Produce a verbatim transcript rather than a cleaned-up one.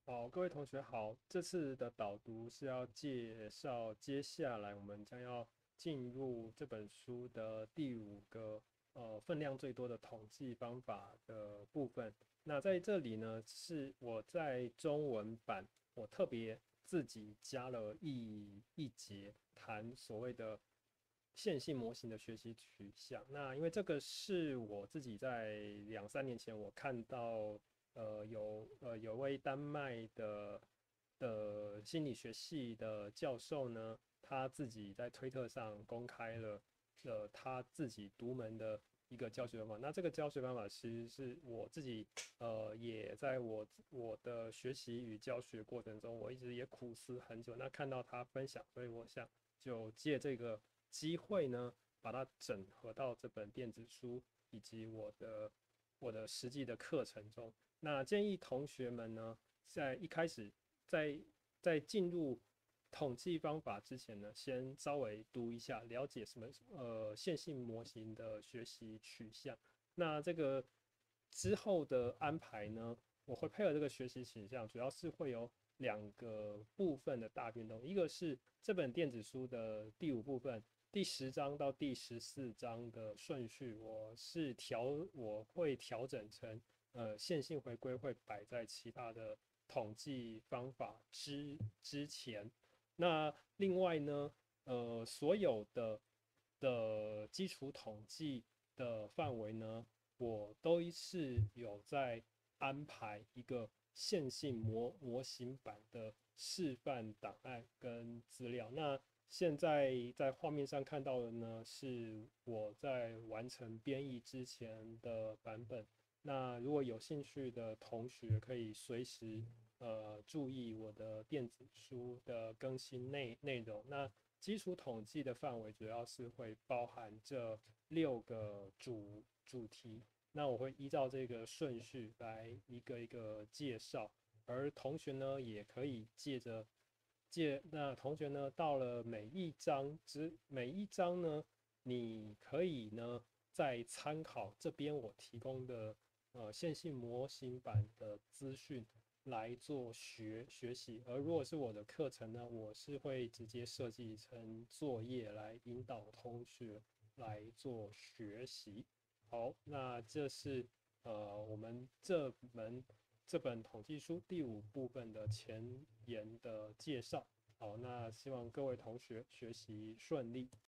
好，各位同学好，这次的导读是要介绍接下来我们将要进入这本书的第五个呃分量最多的统计方法的部分。那在这里呢，是我在中文版我特别自己加了一一节谈所谓的线性模型的学习取向。那因为这个是我自己在两三年前我看到。呃，有呃有位丹麦的的心理学系的教授呢，他自己在推特上公开了呃他自己独门的一个教学方法。那这个教学方法其实是我自己呃也在我我的学习与教学过程中，我一直也苦思很久。那看到他分享，所以我想就借这个机会呢，把它整合到这本电子书以及我的我的实际的课程中。那建议同学们呢，在一开始在在进入统计方法之前呢，先稍微读一下，了解什么呃线性模型的学习取向。那这个之后的安排呢，我会配合这个学习取向，主要是会有两个部分的大变动，一个是这本电子书的第五部分。第十章到第十四章的顺序，我是调，我会调整成呃，线性回归会摆在其他的统计方法之之前。那另外呢，呃，所有的的基础统计的范围呢，我都是有在安排一个线性模模型版的示范档案跟资料。那现在在画面上看到的呢，是我在完成编译之前的版本。那如果有兴趣的同学，可以随时呃注意我的电子书的更新内内容。那基础统计的范围主要是会包含这六个主主题。那我会依照这个顺序来一个一个介绍，而同学呢也可以借着借那同学呢到了每一章之每一章呢，你可以呢再参考这边我提供的呃线性模型版的资讯来做学学习。而如果是我的课程呢，我是会直接设计成作业来引导同学来做学习。好，那这是呃我们这门这本统计书第五部分的前言的介绍。好，那希望各位同学学习顺利。